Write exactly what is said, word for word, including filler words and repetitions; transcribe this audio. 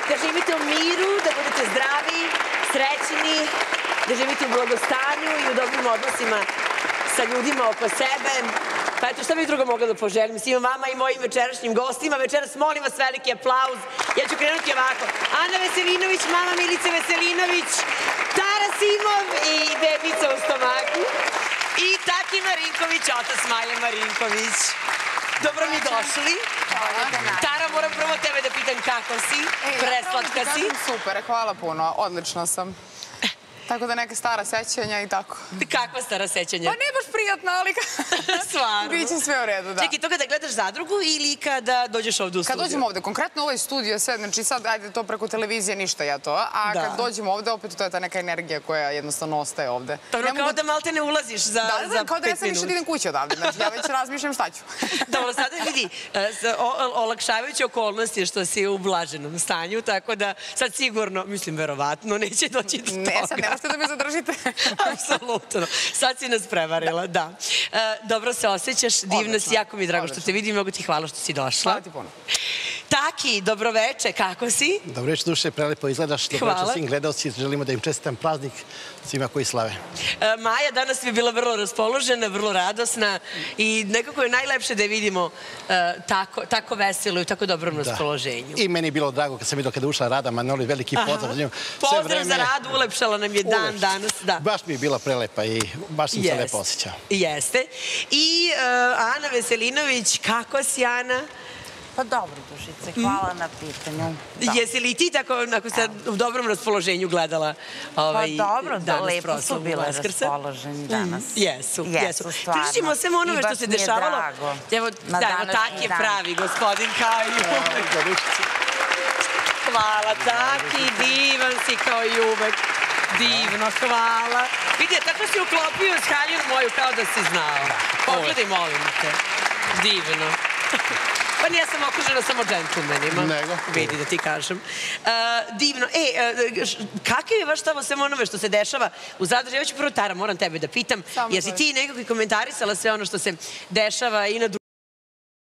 da živite u miru, da budete zdravi, srećni, da živite u blagostanju i u dobrim odnosima sa ljudima oko sebe. Pa eto, šta bih drugo mogla da poželim svima vama i mojim večerašnjim gostima. Večeras molim vas veliki aplauz. Ja ću krenuti ovako. Ana Veselinović, mama Milice Veselinović, Tara Simov i bebica u stomaku. I Taki Marinković, otac Smajle Marinković. Dobro mi došli. Tara, moram prvo tebe da pitam kako si, preslatka si. Ja super, hvala puno, odlično sam. Tako da neka stara sećanja i tako. Kakva stara sećanja? Pa nije baš prijatna, ali stvarno. Biće sve u redu, da. Čekaj, to kada gledaš Zadrugu ili kada dođeš ovde u studiju? Kad dođem ovde, konkretno ovaj studio sve, znači sad, ajde to preko televizije, ništa ja to, a kad dođem ovde, opet to je ta neka energija koja jednostavno ostaje ovde. Dobro, kao da malte ne ulaziš za pet minuta. Da, kao da ja sam više da idem kući odavde, znači ja već razmišljam šta ću. Dobro, sada vidi, olakšavajući okolnosti što si u blaženom stanju, tako da sad sigurno, mislim, verovatno, neće doći do toga. Ne, sad ne možete da me zadržite. Apsolutno. Sad si nas prevarila, da. Dobro se osjećaš, divno si, jako mi je drago što te vidim, mnogo ti hvala što si došla. Hvala ti puno. Taki, dobroveče, kako si? Dobroveče, Duše, prelepo izgledaš. Dobroveče svim gledalci, želimo da im čestitam praznik svima koji slave. Maja danas bi bila vrlo raspoložena, vrlo radosna i nekako je najlepše da je vidimo tako veselo i u tako dobrom raspoloženju. I meni je bilo drago kad sam vidio kada ušla Rada Manoli, veliki pozdrav. Pozdrav za Radu, ulepšala nam je dan danas. Baš mi je bila prelepa i baš sam se lepo osjećao. Jeste. I Ana Veselinović, kako si, Ana? Pa dobro, Dušice, hvala na pitanju. Jesi li ti tako, ako ste u dobrom raspoloženju gledala danas proslavu Vaskrsa? Pa dobro, da, lepo su bile raspoloženi danas. Jesu, jesu. stvarno. Pričamo svemu onome što se dešavalo. Evo, tak je pravi gospodin kao i uvek. Hvala, Taki, divan si kao i uvek. Divno, hvala. Vidi, tako si uklopio s haljinu moju kao da si znao. Pogledaj, molim te. Divno. Pa nije sam okružena samo džentlmenima. Nego. Vidi da ti kažem. Divno. E, kakav je vaš stav o svemu onome što se dešava u Zadru? Ja ću prvo, Tara, moram tebe da pitam. Jesi ti nekako komentarisala sve ono što se dešava i na